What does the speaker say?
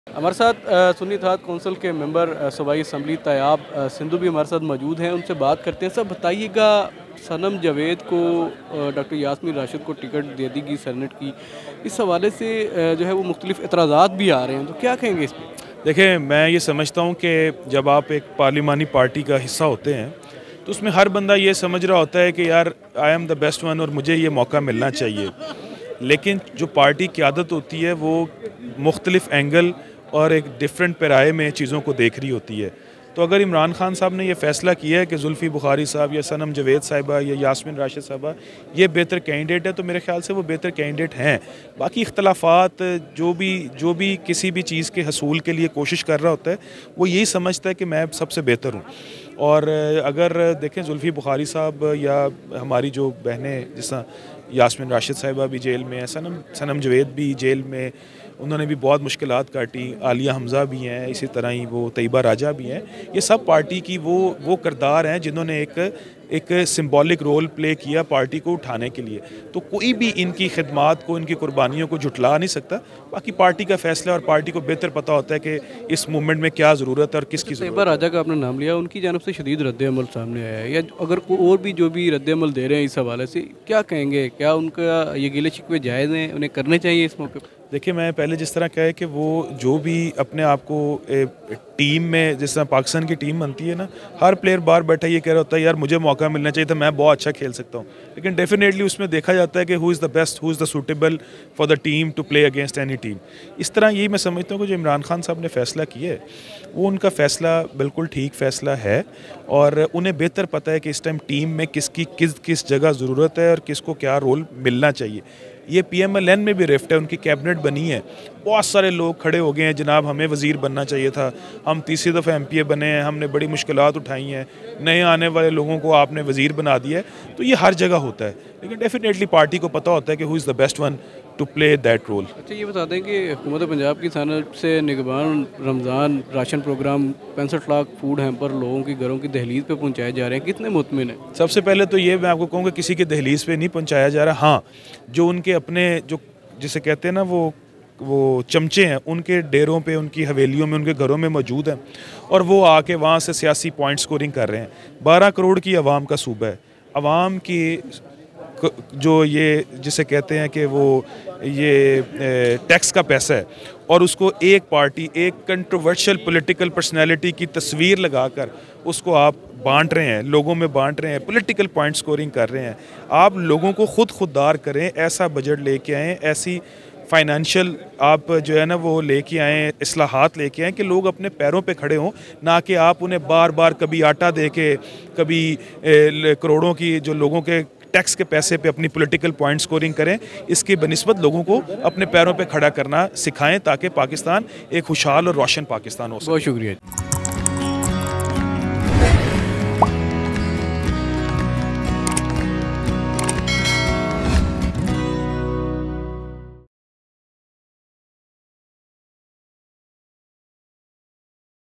हमारे साथ सुन्नी इत्तेहाद कौंसिल के मेंबर सूबाई असम्बली तैयाब सिंधु भी हमारे साथ मौजूद हैं। उनसे बात करते हैं। सब बताइएगा, सनम जावेद को डॉक्टर यास्मीन राशिद को टिकट दे दी गई सेनेट की, इस हवाले से जो है वो मुख्तलिफ एतराज़ात भी आ रहे हैं, तो क्या कहेंगे इस पर? देखें, मैं ये समझता हूँ कि जब आप एक पार्लिमानी पार्टी का हिस्सा होते हैं तो उसमें हर बंदा ये समझ रहा होता है कि यार I am the best one और मुझे ये मौका मिलना चाहिए। लेकिन जो पार्टी की आदत होती है वो मुख्तलिफ एंगल और एक डिफरेंट पैराए में चीज़ों को देख रही होती है। तो अगर इमरान खान साहब ने यह फ़ैसला किया है कि जुल्फ़ी बुखारी साहब या सनम जावेद साहिबा या यास्मीन राशिद साहिबा ये बेहतर कैंडिडेट है, तो मेरे ख्याल से वो बेहतर कैंडिडेट हैं। बाकी इख्तलाफात जो भी किसी भी चीज़ के हसूल के लिए कोशिश कर रहा होता है वो यही समझता है कि मैं सबसे बेहतर हूँ। और अगर देखें जुल्फ़ी बुखारी साहब या हमारी जो बहनें जैसा यास्मीन राशिद साहिबा भी जेल में है, सनम जावेद भी जेल में, उन्होंने भी बहुत मुश्किलात काटी, आलिया हमज़ा भी हैं, इसी तरह ही वो तैयबा राजा भी हैं। ये सब पार्टी की वो किरदार हैं जिन्होंने एक सिंबॉलिक रोल प्ले किया पार्टी को उठाने के लिए। तो कोई भी इनकी खिदमात को, इनकी कुर्बानियों को जुटला नहीं सकता। बाकी पार्टी का फैसला और पार्टी को बेहतर पता होता है कि इस मूवमेंट में क्या ज़रूरत है और किसकी ज़रूरत है। तैयबा राजा का आपने नाम लिया, उनकी जानब से शदीद रद्द-ए-अमल सामने आया है, या अगर और भी जो भी रद्द-ए-अमल दे रहे हैं इस हवाले से, क्या कहेंगे? क्या उनका ये गिले शिकवे जायज़ हैं, उन्हें करने चाहिए इस मौके पर? देखिए, मैं पहले जिस तरह कहा है कि वो जो भी अपने आप को टीम में, जिस तरह पाकिस्तान की टीम बनती है ना, हर प्लेयर बाहर बैठा ये कह रहा होता है यार मुझे मौका मिलना चाहिए था, मैं बहुत अच्छा खेल सकता हूँ। लेकिन डेफिनेटली उसमें देखा जाता है कि who is the best, who is the suitable for the team to play against any team. इस तरह यही मैं समझता हूँ कि जो इमरान खान साहब ने फ़ैसला किया है वो उनका फ़ैसला बिल्कुल ठीक फ़ैसला है। और उन्हें बेहतर पता है कि इस टाइम टीम में किसकी किस जगह ज़रूरत है और किसको क्या रोल मिलना चाहिए। ये PMLN में भी रिफ्ट है, उनकी कैबिनेट बनी है, बहुत सारे लोग खड़े हो गए हैं, जनाब हमें वज़ीर बनना चाहिए था, हम तीसरी दफ़ा MPA बने हैं, हमने बड़ी मुश्किलात उठाई हैं, नए आने वाले लोगों को आपने वज़ीर बना दिया है। तो ये हर जगह होता है, लेकिन डेफिनेटली पार्टी को पता होता है कि who is the best one to play that role. अच्छा, ये बता दें कि हुकूमत पंजाब की सनद से निगरान Ramzan ration program 65 lakh food hamper लोगों की घरों की दहलीज पे पहुंचाए जा रहे हैं, कितने मुतमिन हैं? सबसे पहले तो ये मैं आपको कहूँगा किसी की दहलीज पे नहीं पहुँचाया जा रहा। हाँ, जो उनके अपने जो जिसे कहते हैं ना वो चमचे हैं, उनके डेरों पे, उनकी हवेलियों में, उनके घरों में मौजूद हैं और वो आके वहाँ से सियासी पॉइंट स्कोरिंग कर रहे हैं। 12 करोड़ की आवाम का सूबा है, आवाम की जो ये जिसे कहते हैं कि वो ये टैक्स का पैसा है और उसको एक पार्टी, एक कंट्रोवर्शियल पॉलिटिकल पर्सनैलिटी की तस्वीर लगाकर उसको आप बांट रहे हैं, लोगों में बांट रहे हैं, पॉलिटिकल पॉइंट स्कोरिंग कर रहे हैं। आप लोगों को खुददार करें, ऐसा बजट लेके आएँ, ऐसी फाइनेंशियल आप जो है ना वो लेके आएँ, इस्लाहात लेके आएँ कि लोग अपने पैरों पे खड़े हों, ना कि आप उन्हें बार बार कभी आटा दे के, कभी करोड़ों की जो लोगों के टैक्स के पैसे पे अपनी पॉलिटिकल पॉइंट स्कोरिंग करें। इसकी बनिस्बत लोगों को अपने पैरों पे खड़ा करना सिखाएं ताकि पाकिस्तान एक खुशहाल और रोशन पाकिस्तान हो सके। बहुत शुक्रिया।